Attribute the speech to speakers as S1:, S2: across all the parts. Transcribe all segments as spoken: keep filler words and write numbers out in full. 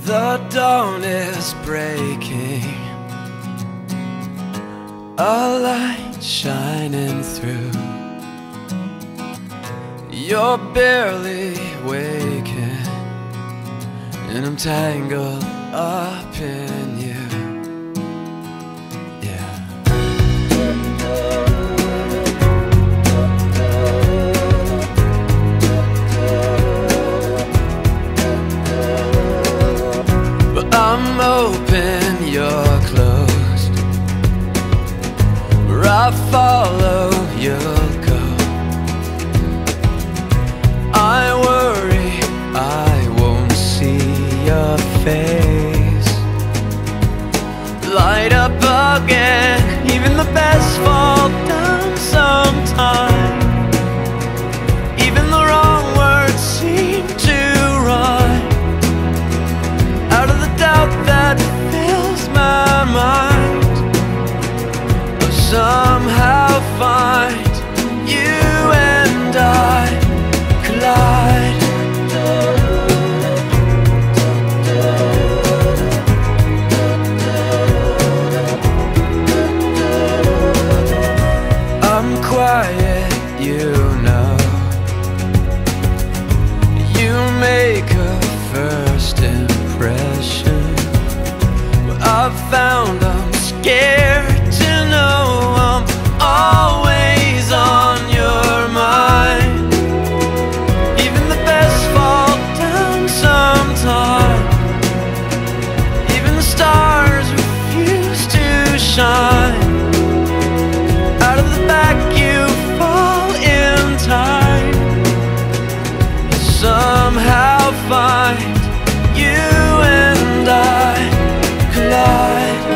S1: The dawn is breaking, a light shining through. You're barely waking, and I'm tangled up in you. I'm open, you're closed. Where I follow, you'll go. I worry I won't see your face. Light up again, even the best fall down sometime. Even the wrong words seem to rhyme. Out of the doubt that fills my mind, I'll somehow find you and I collide. I'm quiet, you know. You make a first impression. I've found I'm scared to know I'm always on your mind. Even the best fall down sometime. Even the stars refuse to shine. Out of the back you fall in time. You somehow find you and I collide.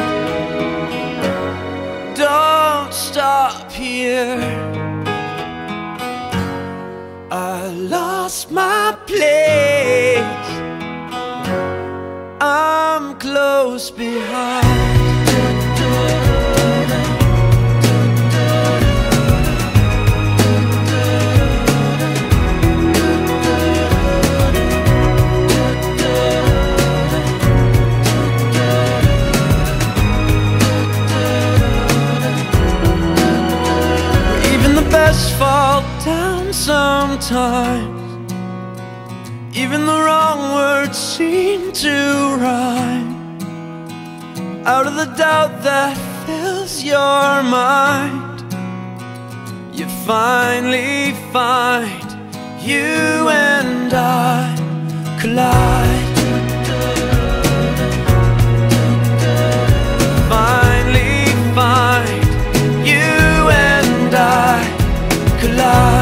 S1: Don't stop here. I lost my place. I'm close behind. Fall down sometimes. Even the wrong words seem to rhyme. Out of the doubt that fills your mind, you finally find you and I collide. Finally find you and I collide.